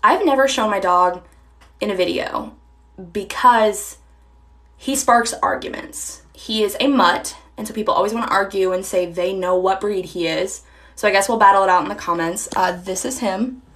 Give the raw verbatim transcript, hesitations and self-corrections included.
I've never shown my dog in a video because he sparks arguments. He is a mutt, and so people always want to argue and say they know what breed he is. So I guess we'll battle it out in the comments. Uh, this is him.